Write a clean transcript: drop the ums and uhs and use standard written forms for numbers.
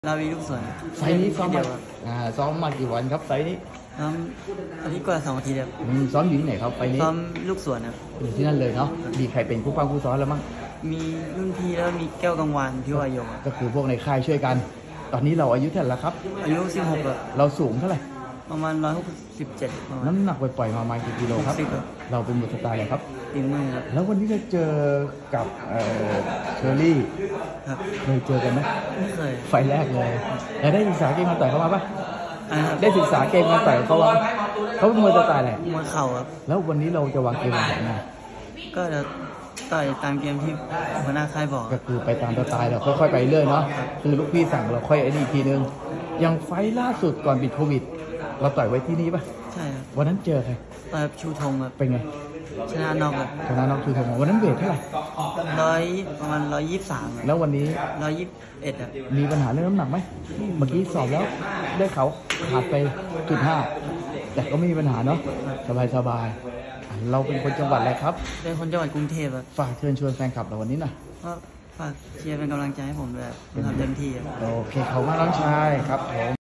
เรามีลูกส่วนไฟล์นี้ซ้อมเดีมายวครับซ้อมมากี่วันครับไฟล์นี้ซ้อมอาทิตย์กว่า2 อาทิตย์ครับซ้อมอยู่ที่ไหนครับไฟล์นี้ซ้อมลูกส่วนครับอยู่ที่นั่นเลยเนาะมีใครเป็นผู้ป้องผู้ซ้อมแล้วมั้งมีรุ่นพี่แล้วมีแก้วกังวานพี่วายงก็คือพวกในค่ายช่วยกัน ตอนนี้เราอายุเท่าไหร่แล้วครับอายุ16ครับเราสูงเท่าไหร่ประมาณ167ประมาณน้ำหนักปล่อยๆมาประมาณกี่กิโลครับ 60ครับเราเป็นมือสไตล์อะไรครับตีมือครับแล้ววันนี้จะเจอกับเชอรี่ครับเคยเจอกันไหมไม่เคยไฟล์แรกเลยแล้วได้ศึกษาเกมการต่อยเขามาปะนะครับได้ศึกษาเกมการต่อยเขาว่าเขาเป็นมวยสไตล์อะไรมวยเข่าครับแล้ววันนี้เราจะวางเกมวางแผนไงก็จะต่อยตามเกมที่หัวหน้าค่ายบอกคก็รับคือไปตามสไตล์เราค่อยๆไปเรื่อยเนาะคือลูกพี่สั่งเราค่อยไอ้นี่อีกทีนึงอย่างไฟล์ล่าสุดก่อนปิดโควิด เราต่อยไว้ที่นี่ปะใช่ครับวันนั้นเจอใครต่อยชูธงครับเป็นไงชนะนอกครับชนะน็อกคือทองวันนั้นเวทเท่าไหร่ประมาณ123ครับแล้ววันนี้ 121ครับมีปัญหาเรื่องน้ำหนักไหมเมื่อกี้สอบแล้วได้เขาขาดไป0.5แต่ก็ไม่มีปัญหาเนาะสบายๆเราเป็นคนจังหวัดอะไรครับเป็นคนจังหวัดกรุงเทพครับฝากเชิญชวนแฟนคลับเราวันนี้หน่อยก็ฝากเชียร์เป็นกำลังใจให้ผมด้วยครับผมทำเต็มที่ครับโอเคเขามากน้องชายครับผม